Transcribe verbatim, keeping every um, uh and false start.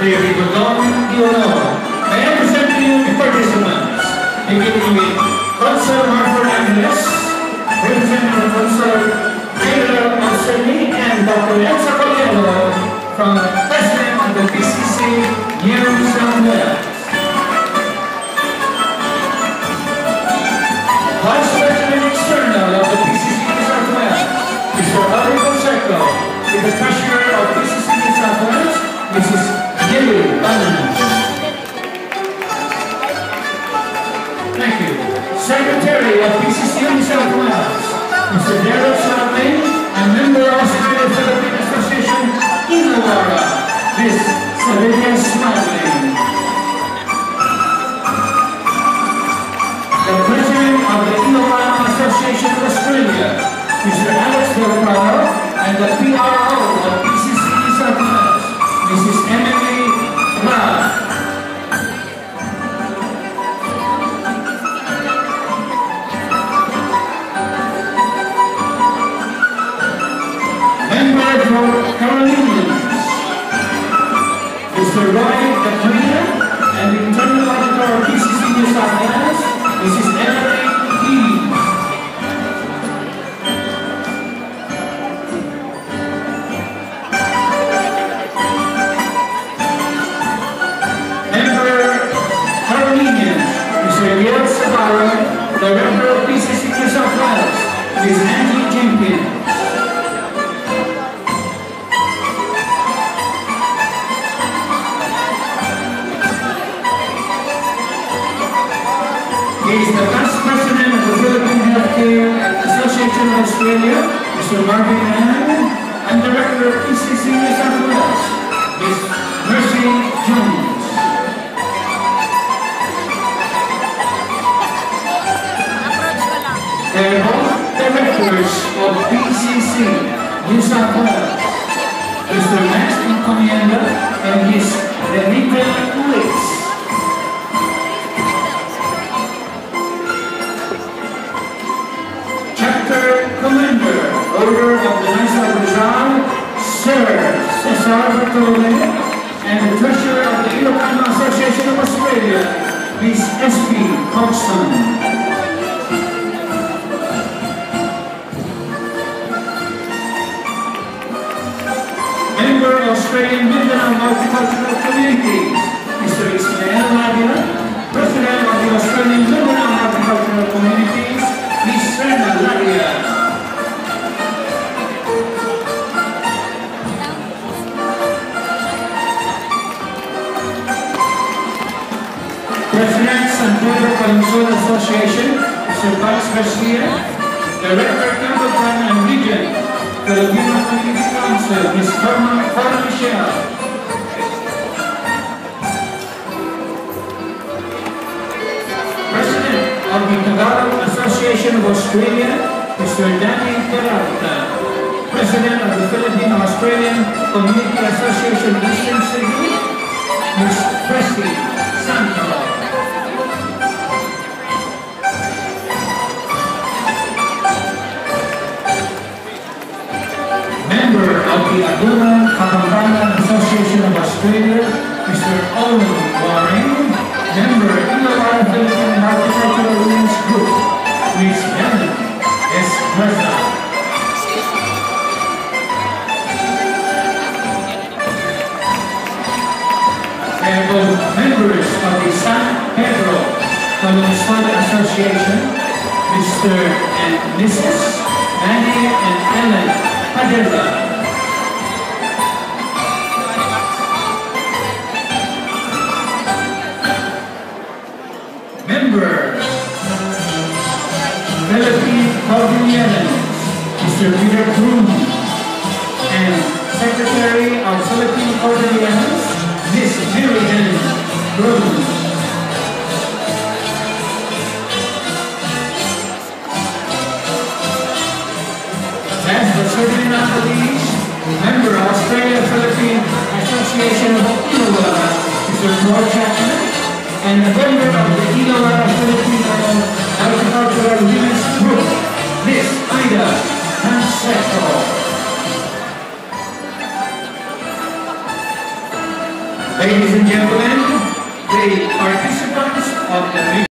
David Botón y Honor. May I present to you the participants, beginning with Consul Hartford Angeles, representing the Consul General of Sydney, and Doctor Elsa Coelho from the President of the P C C New South Wales. Vice President External of the P C C New South Wales, Mister Ali Fonseca, with the Treasurer of P C C New South Wales, Missus Lily Bannon. Thank you. Secretary of P C C New South Wales, Mister Daryl Salame, and member of Australia Philippine Association, Illawarra, Miss Savelia Smiling. The President of the Illawarra Association of Australia, Mister Alex Delgado, and the P R O of P C C New South Wales, Missus Emily Ra. Member for Carolinians, Mister Roy Caprina, and the Internal Auditor of P C C New South Wales, Missus Emily Lee. Director of P C C New South Wales, Miz Angie Jenkins. He is the past president of the Philippine Healthcare Association of Australia, Mister Marvin Allen, and director of P C C New South Wales, Miz Mercy Jones. They are both directors of P C C New South Wales, Mister Max Encomienda and Miss Renita Lewis. Chapter Commander, Order of the Knights of Rizal, Sir Cesar Bertole, and the Treasurer of the Ilocano Association of Australia, Miss S P Coxon. Australian Mindanao Multicultural Communities, Mister Ismael Lavia, President of the Australian Mindanao Multicultural Communities, Miss Serna Lavia. President San Pedro Valenzuela Association, Mister Bax Garcia, Director Campbelltown and Region, Filipino Community Council, Miz Carmen Carmen Michelle. President of the Tagalog Association of Australia, Mister Danny Peralta. President of the Filipino Australian Community Association, Eastern Sydney, Miz Presley Santos. Member of the Aguna Kapampangan Association of Australia, Mister Owen Waring. Member of the Illawarra Philippine Multicultural Women's Group, Miss Helen S. Reza. And both members of the San Pedro Valenzuela Association, Mister and Missus Annie and Ellen Padilla. Members, Philippine Pavilions, Mister Peter Kroon, and Secretary of Philippine Pavilions, Miss Miriam Kroon. As the certain nominees, member of Australia Philippine Association of Illawarra, Mister Troy Chapman, and a member of the Illawarra Filipino Agricultural Women's Group, Miss Ida Canseco. Ladies and gentlemen, the participants of the